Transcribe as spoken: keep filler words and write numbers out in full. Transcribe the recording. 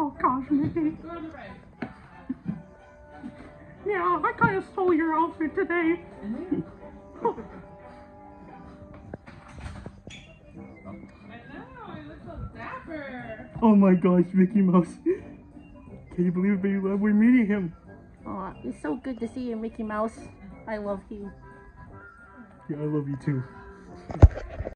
Oh gosh, Mickey. Go on the right. Yeah, I kind of stole your outfit today. Mm-hmm. I know, you look so dapper. Oh my gosh, Mickey Mouse. Can you believe it, baby? We're meeting him. Aw, it's so good to see you, Mickey Mouse. I love you. Yeah, I love you too.